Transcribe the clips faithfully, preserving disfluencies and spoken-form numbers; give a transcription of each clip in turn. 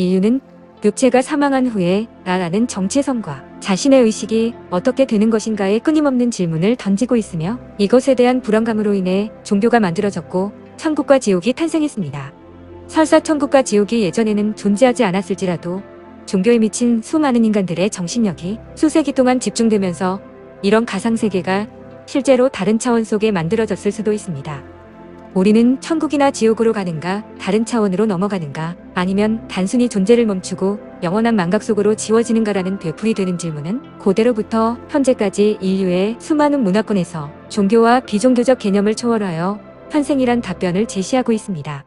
이유는 육체가 사망한 후에 나라는 정체성과 자신의 의식이 어떻게 되는 것인가에 끊임없는 질문을 던지고 있으며 이것에 대한 불안감으로 인해 종교가 만들어졌고 천국과 지옥이 탄생했습니다. 설사 천국과 지옥이 예전에는 존재하지 않았을지라도 종교에 미친 수많은 인간들의 정신력이 수세기 동안 집중되면서 이런 가상세계가 실제로 다른 차원 속에 만들어졌을 수도 있습니다. 우리는 천국이나 지옥으로 가는가, 다른 차원으로 넘어가는가, 아니면 단순히 존재를 멈추고 영원한 망각 속으로 지워지는가라는 되풀이 되는 질문은 고대로부터 현재까지 인류의 수많은 문화권에서 종교와 비종교적 개념을 초월하여 환생이란 답변을 제시하고 있습니다.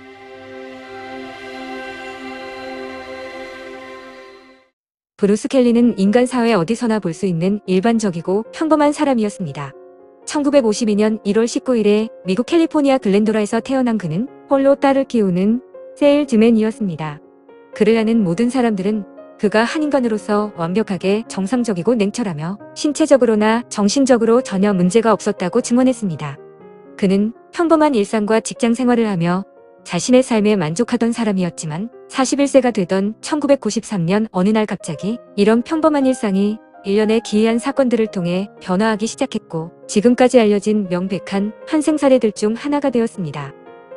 브루스 켈리는 인간 사회 어디서나 볼 수 있는 일반적이고 평범한 사람이었습니다. 천구백오십이 년 일월 십구일에 미국 캘리포니아 글렌도라에서 태어난 그는 홀로 딸을 키우는 세일즈맨이었습니다. 그를 아는 모든 사람들은 그가 한 인간으로서 완벽하게 정상적이고 냉철하며 신체적으로나 정신적으로 전혀 문제가 없었다고 증언했습니다. 그는 평범한 일상과 직장 생활을 하며 자신의 삶에 만족하던 사람이었지만 사십일 세가 되던 천구백구십삼 년 어느 날 갑자기 이런 평범한 일상이 일련의 기이한 사건들을 통해 변화하기 시작했고 지금까지 알려진 명백한 환생 사례들 중 하나가 되었습니다.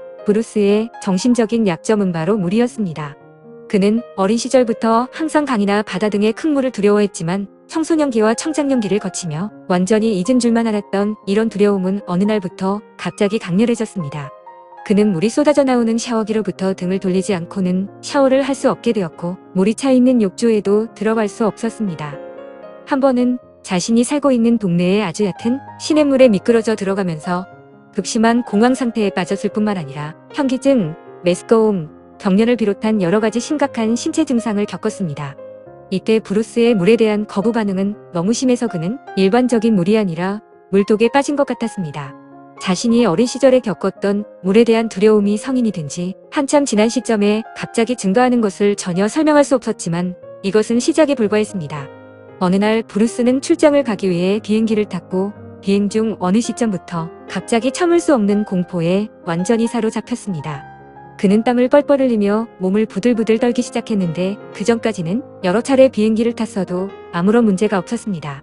브루스의 정신적인 약점은 바로 물이었습니다. 그는 어린 시절부터 항상 강이나 바다 등의 큰 물을 두려워했지만 청소년기와 청장년기를 거치며 완전히 잊은 줄만 알았던 이런 두려움은 어느 날부터 갑자기 강렬해졌습니다. 그는 물이 쏟아져 나오는 샤워기로부터 등을 돌리지 않고는 샤워를 할 수 없게 되었고 물이 차 있는 욕조에도 들어갈 수 없었습니다. 한 번은 자신이 살고 있는 동네에 아주 얕은 시냇물에 미끄러져 들어가면서 극심한 공황 상태에 빠졌을 뿐만 아니라 현기증, 메스꺼움, 경련을 비롯한 여러 가지 심각한 신체 증상을 겪었습니다. 이때 브루스의 물에 대한 거부 반응은 너무 심해서 그는 일반적인 물이 아니라 물독에 빠진 것 같았습니다. 자신이 어린 시절에 겪었던 물에 대한 두려움이 성인이 된 지 한참 지난 시점에 갑자기 증가하는 것을 전혀 설명할 수 없었지만 이것은 시작에 불과했습니다. 어느 날 브루스는 출장을 가기 위해 비행기를 탔고 비행 중 어느 시점부터 갑자기 참을 수 없는 공포에 완전히 사로잡혔습니다. 그는 땀을 뻘뻘 흘리며 몸을 부들부들 떨기 시작했는데 그 전까지는 여러 차례 비행기를 탔어도 아무런 문제가 없었습니다.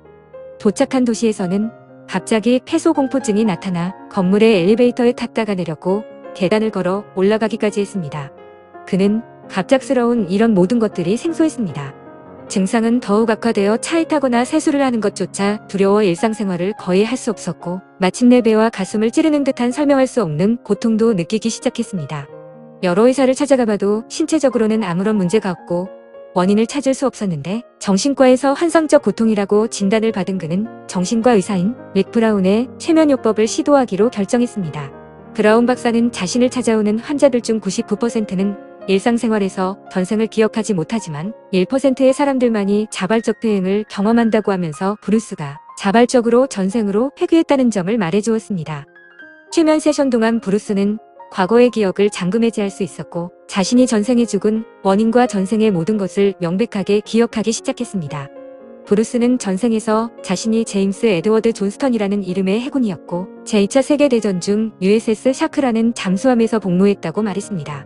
도착한 도시에서는 갑자기 폐소공포증이 나타나 건물의 엘리베이터에 탔다가 내렸고 계단을 걸어 올라가기까지 했습니다. 그는 갑작스러운 이런 모든 것들이 생소했습니다. 증상은 더욱 악화되어 차에 타거나 세수를 하는 것조차 두려워 일상생활을 거의 할 수 없었고 마침내 배와 가슴을 찌르는 듯한 설명할 수 없는 고통도 느끼기 시작했습니다. 여러 의사를 찾아가봐도 신체적으로는 아무런 문제가 없고 원인을 찾을 수 없었는데 정신과에서 환상적 고통이라고 진단을 받은 그는 정신과 의사인 릭 브라운의 최면요법을 시도하기로 결정했습니다. 브라운 박사는 자신을 찾아오는 환자들 중 구십구 퍼센트는 일상생활에서 전생을 기억하지 못하지만 일 퍼센트의 사람들만이 자발적 퇴행을 경험한다고 하면서 브루스가 자발적으로 전생으로 회귀했다는 점을 말해주었습니다. 최면 세션 동안 브루스는 과거의 기억을 잠금해제할 수 있었고 자신이 전생에 죽은 원인과 전생의 모든 것을 명백하게 기억하기 시작했습니다. 브루스는 전생에서 자신이 제임스 에드워드 존스턴이라는 이름의 해군이었고 제이 차 세계대전 중 유에스에스 샤크라는 잠수함에서 복무했다고 말했습니다.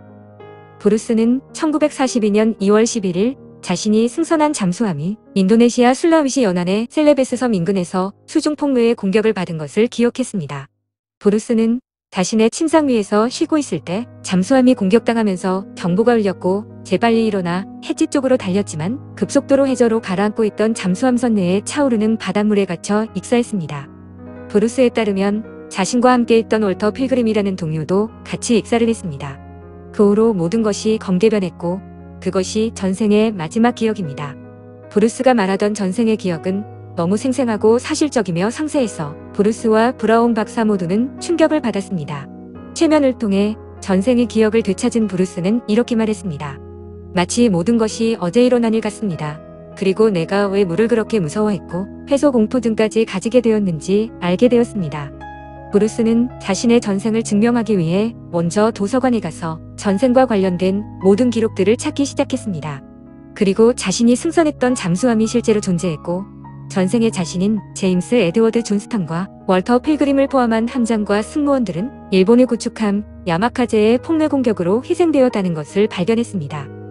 브루스는 천구백사십이 년 이월 십일일 자신이 승선한 잠수함이 인도네시아 술라위시 연안의 셀레베스 섬 인근에서 수중폭로의 공격을 받은 것을 기억했습니다. 브루스는 자신의 침상 위에서 쉬고 있을 때 잠수함이 공격당하면서 경보가 울렸고 재빨리 일어나 해지 쪽으로 달렸지만 급속도로 해저로 가라앉고 있던 잠수함 선내에 차오르는 바닷물에 갇혀 익사했습니다. 브루스에 따르면 자신과 함께 있던 월터 필그림이라는 동료도 같이 익사를 했습니다. 그 후로 모든 것이 검대변했고 그것이 전생의 마지막 기억입니다. 브루스가 말하던 전생의 기억은 너무 생생하고 사실적이며 상세해서 브루스와 브라운 박사 모두는 충격을 받았습니다. 최면을 통해 전생의 기억을 되찾은 브루스는 이렇게 말했습니다. 마치 모든 것이 어제 일어난 일 같습니다. 그리고 내가 왜 물을 그렇게 무서워했고 폐소공포증까지 가지게 되었는지 알게 되었습니다. 브루스는 자신의 전생을 증명하기 위해 먼저 도서관에 가서 전생과 관련된 모든 기록들을 찾기 시작했습니다. 그리고 자신이 승선했던 잠수함이 실제로 존재했고 전생의 자신인 제임스 에드워드 존스턴과 월터 필그림을 포함한 함장과 승무원들은 일본의 구축함 야마카제의 폭래 공격으로 희생되었다는 것을 발견했습니다.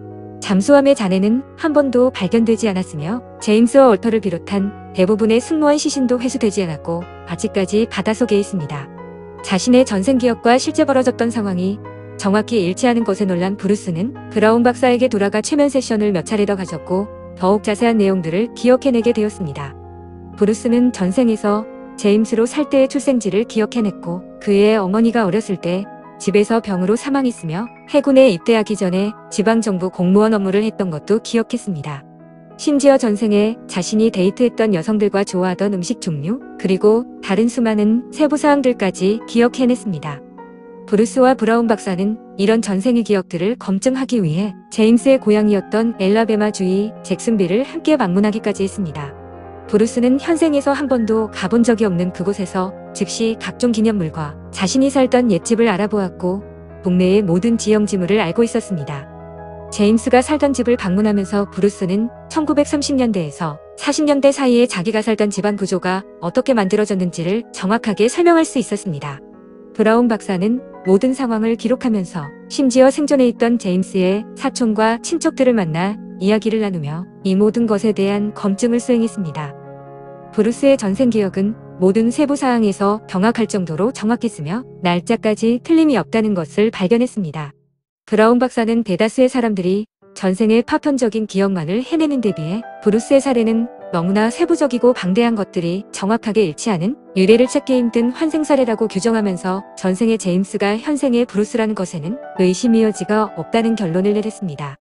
잠수함의 잔해는 한 번도 발견되지 않았으며 제임스와 월터를 비롯한 대부분의 승무원 시신도 회수되지 않았고 아직까지 바닷속에 있습니다. 자신의 전생 기억과 실제 벌어졌던 상황이 정확히 일치하는 것에 놀란 브루스는 브라운 박사에게 돌아가 최면 세션을 몇 차례 더 가졌고 더욱 자세한 내용들을 기억해내게 되었습니다. 브루스는 전생에서 제임스로 살 때의 출생지를 기억해냈고 그의 어머니가 어렸을 때 집에서 병으로 사망했으며 해군에 입대하기 전에 지방정부 공무원 업무를 했던 것도 기억했습니다. 심지어 전생에 자신이 데이트했던 여성들과 좋아하던 음식 종류, 그리고 다른 수많은 세부사항들까지 기억해냈습니다. 브루스와 브라운 박사는 이런 전생의 기억들을 검증하기 위해 제임스의 고향이었던 엘라베마주의 잭슨빌을 함께 방문하기까지 했습니다. 브루스는 현생에서 한 번도 가본 적이 없는 그곳에서 즉시 각종 기념물과 자신이 살던 옛집을 알아보았고 동네의 모든 지형지물을 알고 있었습니다. 제임스가 살던 집을 방문하면서 브루스는 천구백삼십 년대에서 사십 년대 사이에 자기가 살던 집안 구조가 어떻게 만들어졌는지를 정확하게 설명할 수 있었습니다. 브라운 박사는 모든 상황을 기록하면서 심지어 생존해 있던 제임스의 사촌과 친척들을 만나 이야기를 나누며 이 모든 것에 대한 검증을 수행했습니다. 브루스의 전생 기억은 모든 세부사항에서 경악할 정도로 정확했으며 날짜까지 틀림이 없다는 것을 발견했습니다. 브라운 박사는 대다수의 사람들이 전생의 파편적인 기억만을 해내는 데 비해 브루스의 사례는 너무나 세부적이고 방대한 것들이 정확하게 일치하는 유래를 찾기 힘든 환생사례라고 규정하면서 전생의 제임스가 현생의 브루스라는 것에는 의심의 여지가 없다는 결론을 내렸습니다.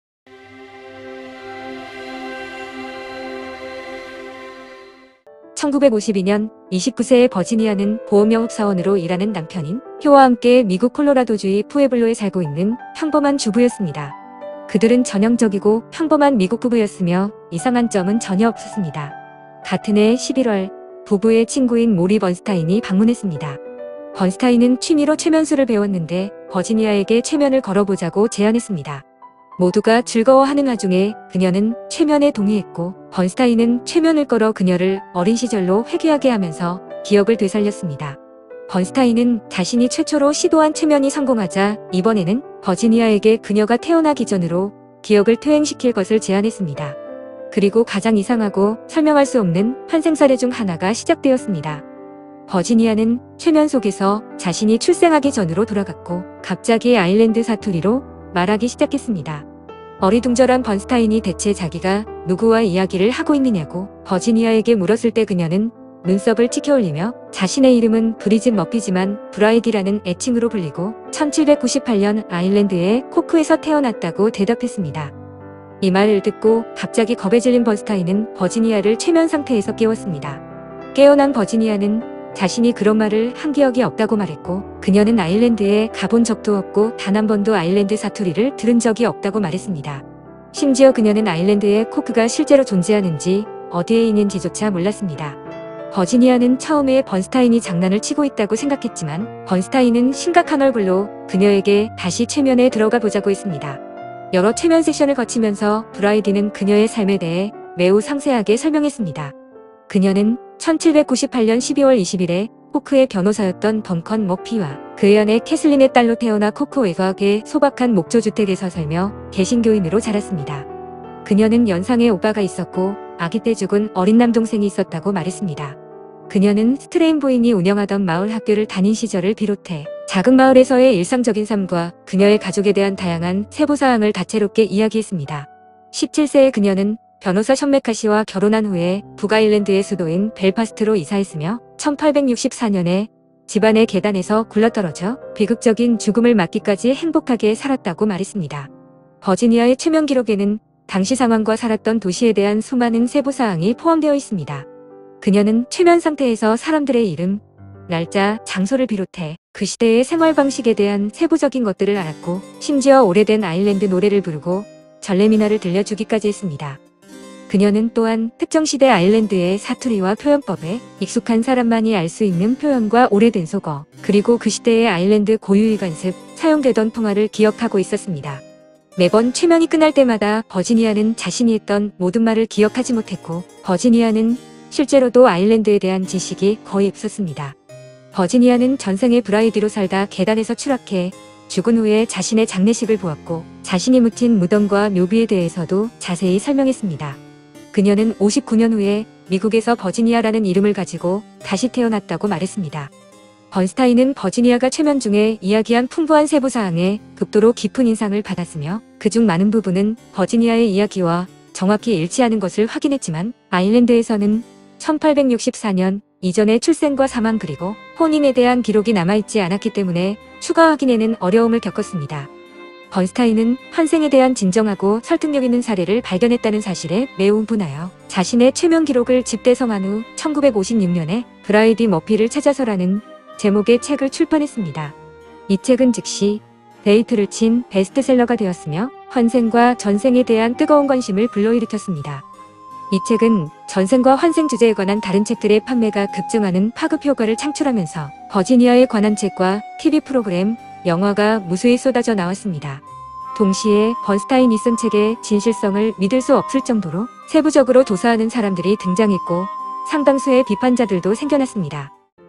천구백오십이 년 이십구 세의 버지니아는 보험영업사원으로 일하는 남편인 효와 함께 미국 콜로라도주의 푸에블로에 살고 있는 평범한 주부였습니다. 그들은 전형적이고 평범한 미국 부부였으며 이상한 점은 전혀 없었습니다. 같은 해 십일월 부부의 친구인 모리 번스타인이 방문했습니다. 번스타인은 취미로 최면술을 배웠는데 버지니아에게 최면을 걸어보자고 제안했습니다. 모두가 즐거워하는 와중에 그녀는 최면에 동의했고 번스타인은 최면을 걸어 그녀를 어린 시절로 회귀하게 하면서 기억을 되살렸습니다. 번스타인은 자신이 최초로 시도한 최면이 성공하자 이번에는 버지니아에게 그녀가 태어나기 전으로 기억을 퇴행시킬 것을 제안했습니다. 그리고 가장 이상하고 설명할 수 없는 환생사례 중 하나가 시작되었습니다. 버지니아는 최면 속에서 자신이 출생하기 전으로 돌아갔고 갑자기 아일랜드 사투리로 말하기 시작했습니다. 어리둥절한 번스타인이 대체 자기가 누구와 이야기를 하고 있느냐고 버지니아에게 물었을 때 그녀는 눈썹을 치켜올리며 자신의 이름은 브리짓 머피지만 브라이디라는 애칭으로 불리고 천칠백구십팔 년 아일랜드의 코크에서 태어났다고 대답했습니다. 이 말을 듣고 갑자기 겁에 질린 번스타인은 버지니아를 최면 상태에서 깨웠습니다. 깨어난 버지니아는 자신이 그런 말을 한 기억이 없다고 말했고 그녀는 아일랜드에 가본 적도 없고 단 한 번도 아일랜드 사투리를 들은 적이 없다고 말했습니다. 심지어 그녀는 아일랜드에 코크가 실제로 존재하는지 어디에 있는지조차 몰랐습니다. 버지니아는 처음에 번스타인이 장난을 치고 있다고 생각했지만 번스타인은 심각한 얼굴로 그녀에게 다시 최면에 들어가 보자고 했습니다. 여러 최면 세션을 거치면서 브라이디는 그녀의 삶에 대해 매우 상세하게 설명했습니다. 그녀는 천칠백구십팔 년 십이월 이십일에 코크의 변호사였던 덩컨 머피와 그의 아내 캐슬린의 딸로 태어나 코크 외곽의 소박한 목조주택에서 살며 개신교인으로 자랐습니다. 그녀는 연상의 오빠가 있었고 아기 때 죽은 어린 남동생이 있었다고 말했습니다. 그녀는 스트레인 부인이 운영하던 마을 학교를 다닌 시절을 비롯해 작은 마을에서의 일상적인 삶과 그녀의 가족에 대한 다양한 세부사항을 다채롭게 이야기했습니다. 십칠 세의 그녀는 변호사 션 메카시와 결혼한 후에 북아일랜드의 수도인 벨파스트로 이사했으며 천팔백육십사 년에 집안의 계단에서 굴러떨어져 비극적인 죽음을 맞기까지 행복하게 살았다고 말했습니다. 버지니아의 최면 기록에는 당시 상황과 살았던 도시에 대한 수많은 세부사항이 포함되어 있습니다. 그녀는 최면 상태에서 사람들의 이름, 날짜, 장소를 비롯해 그 시대의 생활 방식에 대한 세부적인 것들을 알았고 심지어 오래된 아일랜드 노래를 부르고 전래미나를 들려주기까지 했습니다. 그녀는 또한 특정 시대 아일랜드의 사투리와 표현법에 익숙한 사람만이 알 수 있는 표현과 오래된 속어, 그리고 그 시대의 아일랜드 고유의 관습, 사용되던 통화를 기억하고 있었습니다. 매번 최면이 끝날 때마다 버지니아는 자신이 했던 모든 말을 기억하지 못했고 버지니아는 실제로도 아일랜드에 대한 지식이 거의 없었습니다. 버지니아는 전생에 브라이디로 살다 계단에서 추락해 죽은 후에 자신의 장례식을 보았고 자신이 묻힌 무덤과 묘비에 대해서도 자세히 설명했습니다. 그녀는 오십구 년 후에 미국에서 버지니아라는 이름을 가지고 다시 태어났다고 말했습니다. 번스타인은 버지니아가 최면 중에 이야기한 풍부한 세부사항에 극도로 깊은 인상을 받았으며 그중 많은 부분은 버지니아의 이야기와 정확히 일치하는 것을 확인했지만 아일랜드에서는 천팔백육십사 년 이전의 출생과 사망 그리고 혼인에 대한 기록이 남아있지 않았기 때문에 추가 확인에는 어려움을 겪었습니다. 번스타인은 환생에 대한 진정하고 설득력 있는 사례를 발견했다는 사실에 매우 분하여 자신의 최면 기록을 집대성한 후 천구백오십육 년에 브라이디 머피를 찾아서라는 제목의 책을 출판했습니다. 이 책은 즉시 데이트를 친 베스트셀러가 되었으며 환생과 전생에 대한 뜨거운 관심을 불러일으켰습니다. 이 책은 전생과 환생 주제에 관한 다른 책들의 판매가 급증하는 파급 효과를 창출하면서 버지니아에 관한 책과 티비 프로그램, 영화가 무수히 쏟아져 나왔습니다. 동시에 번스타인이 쓴 책의 진실성을 믿을 수 없을 정도로 세부적으로 조사하는 사람들이 등장했고 상당수의 비판자들도 생겨났습니다.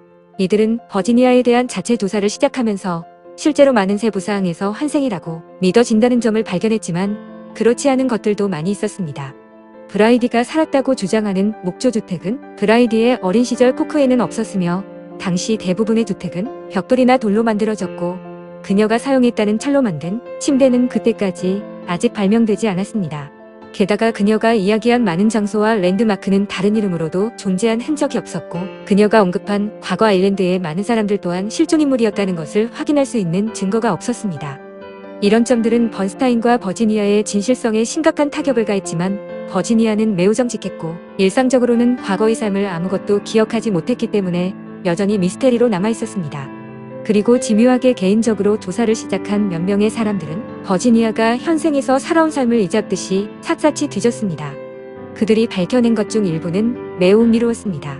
이들은 버지니아에 대한 자체 조사를 시작하면서 실제로 많은 세부사항에서 환생이라고 믿어진다는 점을 발견했지만 그렇지 않은 것들도 많이 있었습니다. 브라이디가 살았다고 주장하는 목조주택은 브라이디의 어린 시절 코크에는 없었으며 당시 대부분의 주택은 벽돌이나 돌로 만들어졌고 그녀가 사용했다는 철로 만든 침대는 그때까지 아직 발명되지 않았습니다. 게다가 그녀가 이야기한 많은 장소와 랜드마크는 다른 이름으로도 존재한 흔적이 없었고 그녀가 언급한 과거 아일랜드의 많은 사람들 또한 실존인물이었다는 것을 확인할 수 있는 증거가 없었습니다. 이런 점들은 번스타인과 버지니아의 진실성에 심각한 타격을 가했지만 버지니아는 매우 정직했고 일상적으로는 과거의 삶을 아무것도 기억하지 못했기 때문에 여전히 미스테리로 남아있었습니다. 그리고 기묘하게 개인적으로 조사를 시작한 몇 명의 사람들은 버지니아가 현생에서 살아온 삶을 잊었듯이 샅샅이 뒤졌습니다. 그들이 밝혀낸 것 중 일부는 매우 흥미로웠습니다.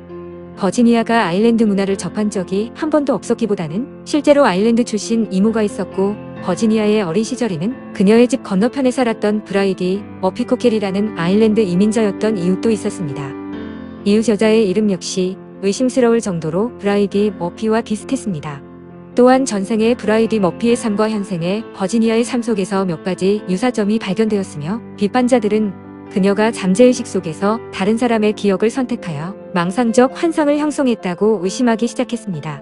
버지니아가 아일랜드 문화를 접한 적이 한 번도 없었기보다는 실제로 아일랜드 출신 이모가 있었고 버지니아의 어린 시절에는 그녀의 집 건너편에 살았던 브라이디 머피 코켈이라는 아일랜드 이민자였던 이웃도 있었습니다. 이웃 여자의 이름 역시 의심스러울 정도로 브라이디 머피와 비슷했습니다. 또한 전생의 브라이디 머피의 삶과 현생의 버지니아의 삶 속에서 몇 가지 유사점이 발견되었으며 비판자들은 그녀가 잠재의식 속에서 다른 사람의 기억을 선택하여 망상적 환상을 형성했다고 의심하기 시작했습니다.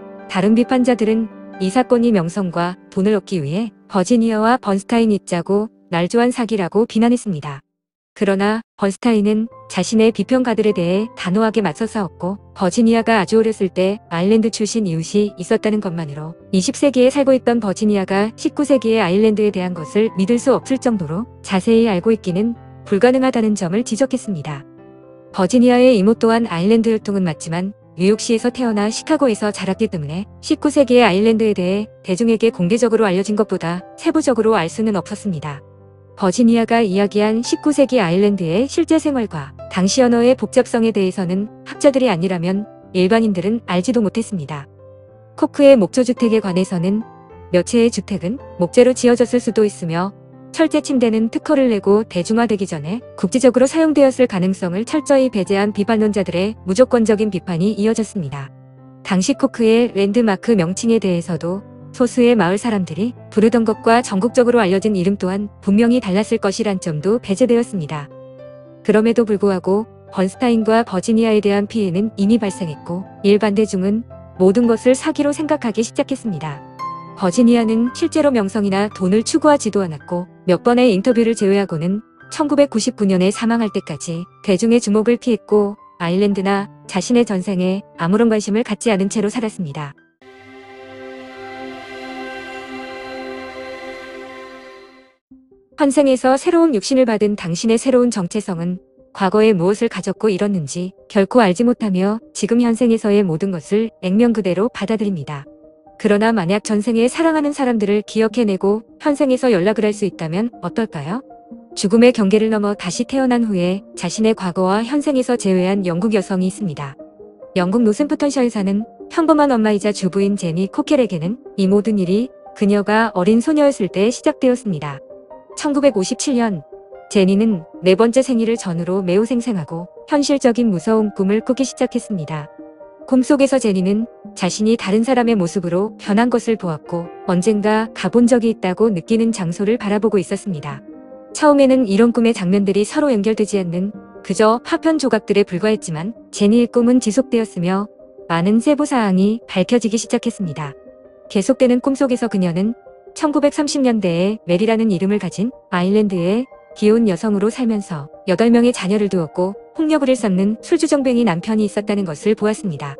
다른 비판자들은 이 사건이 명성과 돈을 얻기 위해 버지니아와 번스타인이 짜고 날조한 사기라고 비난했습니다. 그러나 번스타인은 자신의 비평가들에 대해 단호하게 맞서 싸웠고 버지니아가 아주 어렸을 때 아일랜드 출신 이웃이 있었다는 것만으로 이십 세기에 살고 있던 버지니아가 십구 세기의 아일랜드에 대한 것을 믿을 수 없을 정도로 자세히 알고 있기는 불가능하다는 점을 지적했습니다. 버지니아의 이모 또한 아일랜드 혈통은 맞지만 뉴욕시에서 태어나 시카고에서 자랐기 때문에 십구 세기의 아일랜드에 대해 대중에게 공개적으로 알려진 것보다 세부적으로 알 수는 없었습니다. 버지니아가 이야기한 십구 세기 아일랜드의 실제 생활과 당시 언어의 복잡성에 대해서는 학자들이 아니라면 일반인들은 알지도 못했습니다. 코크의 목조주택에 관해서는 몇 채의 주택은 목재로 지어졌을 수도 있으며 철제 침대는 특허를 내고 대중화되기 전에 국지적으로 사용되었을 가능성을 철저히 배제한 비판론자들의 무조건적인 비판이 이어졌습니다. 당시 코크의 랜드마크 명칭에 대해서도 소수의 마을 사람들이 부르던 것과 전국적으로 알려진 이름 또한 분명히 달랐을 것이란 점도 배제되었습니다. 그럼에도 불구하고 번스타인과 버지니아에 대한 피해는 이미 발생했고 일반 대중은 모든 것을 사기로 생각하기 시작했습니다. 버지니아는 실제로 명성이나 돈을 추구하지도 않았고 몇 번의 인터뷰를 제외하고는 천구백구십구 년에 사망할 때까지 대중의 주목을 피했고 아일랜드나 자신의 전생에 아무런 관심을 갖지 않은 채로 살았습니다. 환생에서 새로운 육신을 받은 당신의 새로운 정체성은 과거에 무엇을 가졌고 잃었는지 결코 알지 못하며 지금 현생에서의 모든 것을 액면 그대로 받아들입니다. 그러나 만약 전생에 사랑하는 사람들을 기억해내고 현생에서 연락을 할 수 있다면 어떨까요? 죽음의 경계를 넘어 다시 태어난 후에 자신의 과거와 현생에서 재회한 영국 여성이 있습니다. 영국 노샘프턴셔에 사는 평범한 엄마이자 주부인 제니 코켈에게는 이 모든 일이 그녀가 어린 소녀였을 때 시작되었습니다. 천구백오십칠 년 제니는 네 번째 생일을 전후로 매우 생생하고 현실적인 무서운 꿈을 꾸기 시작했습니다. 꿈속에서 제니는 자신이 다른 사람의 모습으로 변한 것을 보았고 언젠가 가본 적이 있다고 느끼는 장소를 바라보고 있었습니다. 처음에는 이런 꿈의 장면들이 서로 연결되지 않는 그저 파편 조각들에 불과했지만 제니의 꿈은 지속되었으며 많은 세부사항이 밝혀지기 시작했습니다. 계속되는 꿈속에서 그녀는 천구백삼십 년대에 메리라는 이름을 가진 아일랜드의 귀여운 여성으로 살면서 여덟 명의 자녀를 두었고 폭력을 섞는 술주정뱅이 남편이 있었다는 것을 보았습니다.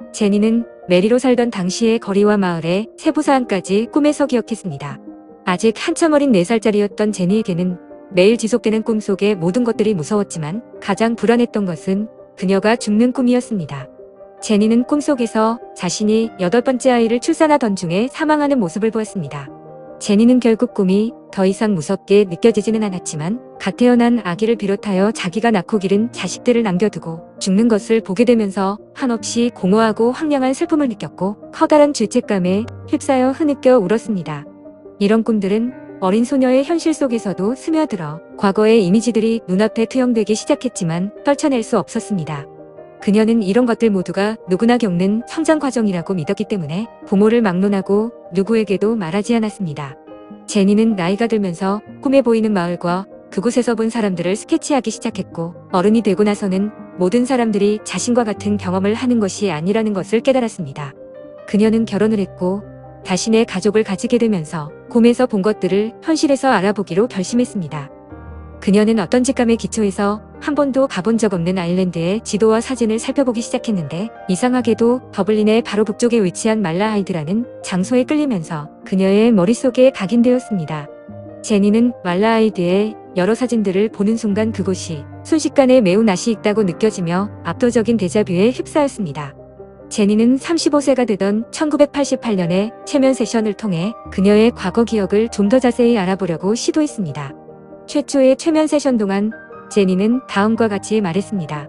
제니는 메리로 살던 당시의 거리와 마을의 세부사항까지 꿈에서 기억했습니다. 아직 한참 어린 네 살짜리였던 제니에게는 매일 지속되는 꿈속의 모든 것들이 무서웠지만 가장 불안했던 것은 그녀가 죽는 꿈이었습니다. 제니는 꿈속에서 자신이 여덟 번째 아이를 출산하던 중에 사망하는 모습을 보았습니다. 제니는 결국 꿈이 더 이상 무섭게 느껴지지는 않았지만 갓 태어난 아기를 비롯하여 자기가 낳고 기른 자식들을 남겨두고 죽는 것을 보게 되면서 한없이 공허하고 황량한 슬픔을 느꼈고 커다란 죄책감에 휩싸여 흐느껴 울었습니다. 이런 꿈들은 어린 소녀의 현실 속에서도 스며들어 과거의 이미지들이 눈앞에 투영되기 시작했지만 떨쳐낼 수 없었습니다. 그녀는 이런 것들 모두가 누구나 겪는 성장 과정이라고 믿었기 때문에 부모를 막론하고 누구에게도 말하지 않았습니다. 제니는 나이가 들면서 꿈에 보이는 마을과 그곳에서 본 사람들을 스케치하기 시작했고 어른이 되고 나서는 모든 사람들이 자신과 같은 경험을 하는 것이 아니라는 것을 깨달았습니다. 그녀는 결혼을 했고 자신의 가족을 가지게 되면서 꿈에서 본 것들을 현실에서 알아보기로 결심했습니다. 그녀는 어떤 직감에 기초해서 한 번도 가본 적 없는 아일랜드의 지도와 사진을 살펴보기 시작했는데 이상하게도 더블린의 바로 북쪽에 위치한 말라하이드라는 장소에 끌리면서 그녀의 머릿속에 각인되었습니다. 제니는 말라하이드의 여러 사진들을 보는 순간 그곳이 순식간에 매우 낯이 익다고 느껴지며 압도적인 데자뷰에 휩싸였습니다. 제니는 서른다섯 세가 되던 천구백팔십팔 년에 체면 세션을 통해 그녀의 과거 기억을 좀 더 자세히 알아보려고 시도했습니다. 최초의 최면 세션 동안 제니는 다음과 같이 말했습니다.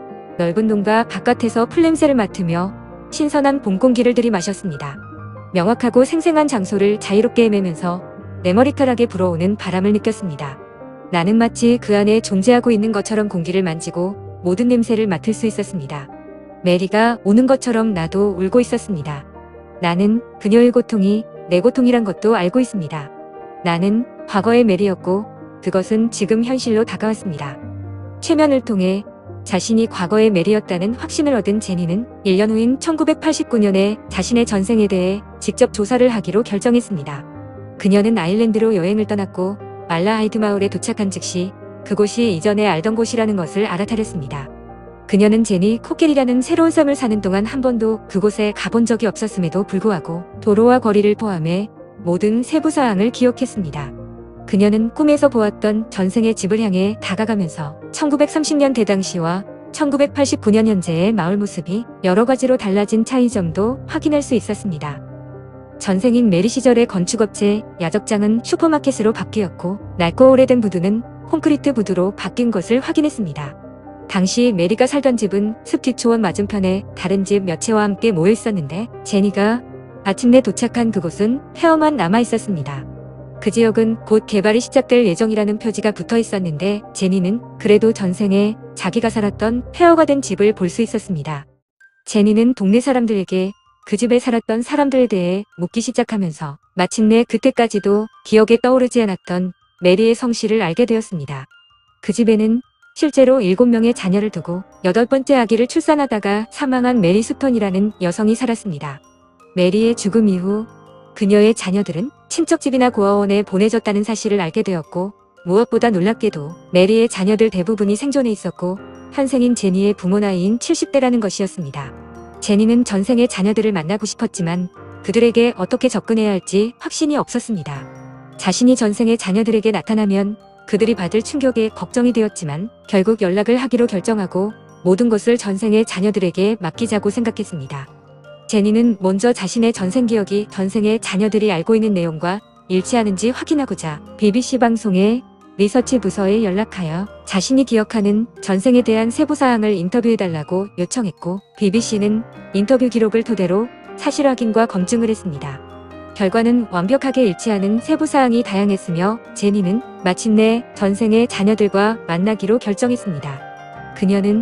넓은 동가 바깥에서 풀냄새를 맡으며 신선한 봄 공기를 들이마셨습니다. 명확하고 생생한 장소를 자유롭게 헤매면서 내 머리카락에 불어오는 바람을 느꼈습니다. 나는 마치 그 안에 존재하고 있는 것처럼 공기를 만지고 모든 냄새를 맡을 수 있었습니다. 메리가 우는 것처럼 나도 울고 있었습니다. 나는 그녀의 고통이 내 고통이란 것도 알고 있습니다. 나는 과거의 메리였고 그것은 지금 현실로 다가왔습니다. 최면을 통해 자신이 과거의 메리였다는 확신을 얻은 제니는 일 년 후인 천구백팔십구 년에 자신의 전생에 대해 직접 조사를 하기로 결정했습니다. 그녀는 아일랜드로 여행을 떠났고 말라하이드 마을에 도착한 즉시 그곳이 이전에 알던 곳이라는 것을 알아차렸습니다. 그녀는 제니 코켈이라는 새로운 삶을 사는 동안 한 번도 그곳에 가본 적이 없었음에도 불구하고 도로와 거리를 포함해 모든 세부사항을 기억했습니다. 그녀는 꿈에서 보았던 전생의 집을 향해 다가가면서 천구백삼십 년대 당시와 천구백팔십구 년 현재의 마을 모습이 여러 가지로 달라진 차이점도 확인할 수 있었습니다. 전생인 메리 시절의 건축업체 야적장은 슈퍼마켓으로 바뀌었고 낡고 오래된 부두는 콘크리트 부두로 바뀐 것을 확인했습니다. 당시 메리가 살던 집은 숲 뒤초원 맞은편에 다른 집 몇 채와 함께 모여 있었는데 제니가 마침내 도착한 그곳은 폐허만 남아 있었습니다. 그 지역은 곧 개발이 시작될 예정이라는 표지가 붙어 있었는데 제니는 그래도 전생에 자기가 살았던 폐허가 된 집을 볼 수 있었습니다. 제니는 동네 사람들에게 그 집에 살았던 사람들에 대해 묻기 시작하면서 마침내 그때까지도 기억에 떠오르지 않았던 메리의 성실을 알게 되었습니다. 그 집에는 실제로 일곱 명의 자녀를 두고 여덟 번째 아기를 출산하다가 사망한 메리 스톤이라는 여성이 살았습니다. 메리의 죽음 이후 그녀의 자녀들은 친척집이나 고아원에 보내졌다는 사실을 알게 되었고 무엇보다 놀랍게도 메리의 자녀들 대부분이 생존해 있었고 현생인 제니의 부모 나이인 칠십 대라는 것이었습니다. 제니는 전생의 자녀들을 만나고 싶었지만 그들에게 어떻게 접근해야 할지 확신이 없었습니다. 자신이 전생의 자녀들에게 나타나면 그들이 받을 충격에 걱정이 되었지만 결국 연락을 하기로 결정하고 모든 것을 전생의 자녀들에게 맡기자고 생각했습니다. 제니는 먼저 자신의 전생 기억이 전생의 자녀들이 알고 있는 내용과 일치하는지 확인하고자 비비씨 방송의 리서치 부서에 연락하여 자신이 기억하는 전생에 대한 세부사항을 인터뷰해달라고 요청했고 비비씨는 인터뷰 기록을 토대로 사실 확인과 검증을 했습니다. 결과는 완벽하게 일치하는 세부사항이 다양했으며 제니는 마침내 전생의 자녀들과 만나기로 결정했습니다. 그녀는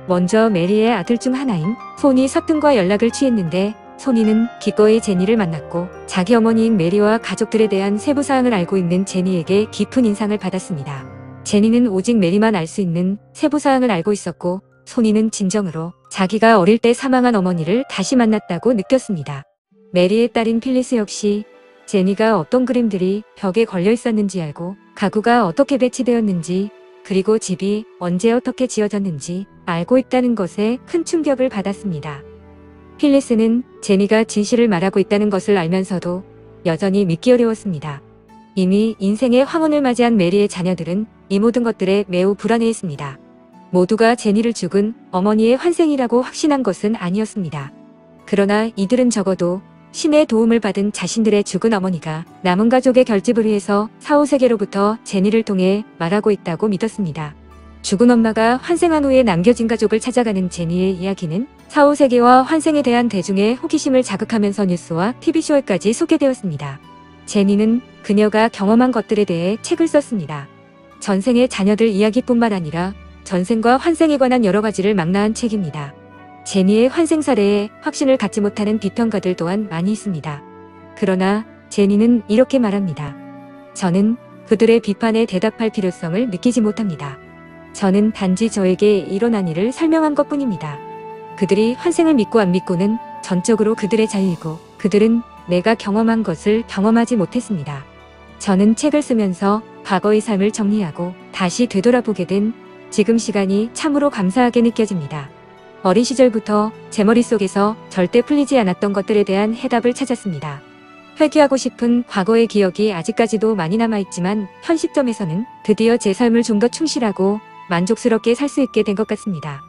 먼저 메리의 아들 중 하나인 소니 서튼과 연락을 취했는데 소니는 기꺼이 제니를 만났고 자기 어머니인 메리와 가족들에 대한 세부 사항을 알고 있는 제니에게 깊은 인상을 받았습니다. 제니는 오직 메리만 알 수 있는 세부 사항을 알고 있었고 소니는 진정으로 자기가 어릴 때 사망한 어머니를 다시 만났다고 느꼈습니다. 메리의 딸인 필리스 역시 제니가 어떤 그림들이 벽에 걸려 있었는지 알고 가구가 어떻게 배치되었는지 그리고 집이 언제 어떻게 지어졌는지 알고 있다는 것에 큰 충격을 받았습니다. 필리스는 제니가 진실을 말하고 있다는 것을 알면서도 여전히 믿기 어려웠습니다. 이미 인생의 황혼을 맞이한 메리의 자녀들은 이 모든 것들에 매우 불안해했습니다. 모두가 제니를 죽은 어머니의 환생이라고 확신한 것은 아니었습니다. 그러나 이들은 적어도 신의 도움을 받은 자신들의 죽은 어머니가 남은 가족의 결집을 위해서 사후세계로부터 제니를 통해 말하고 있다고 믿었습니다. 죽은 엄마가 환생한 후에 남겨진 가족을 찾아가는 제니의 이야기는 사후세계와 환생에 대한 대중의 호기심을 자극하면서 뉴스와 티비쇼에까지 소개되었습니다. 제니는 그녀가 경험한 것들에 대해 책을 썼습니다. 전생의 자녀들 이야기뿐만 아니라 전생과 환생에 관한 여러 가지를 망라한 책입니다. 제니의 환생 사례에 확신을 갖지 못하는 비평가들 또한 많이 있습니다. 그러나 제니는 이렇게 말합니다. 저는 그들의 비판에 대답할 필요성을 느끼지 못합니다. 저는 단지 저에게 일어난 일을 설명한 것뿐입니다. 그들이 환생을 믿고 안 믿고는 전적으로 그들의 자유이고 그들은 내가 경험한 것을 경험하지 못했습니다. 저는 책을 쓰면서 과거의 삶을 정리하고 다시 되돌아보게 된 지금 시간이 참으로 감사하게 느껴집니다. 어린 시절부터 제 머릿속에서 절대 풀리지 않았던 것들에 대한 해답을 찾았습니다. 회귀하고 싶은 과거의 기억이 아직까지도 많이 남아있지만 현 시점에서는 드디어 제 삶을 좀 더 충실하고 만족스럽게 살 수 있게 된 것 같습니다.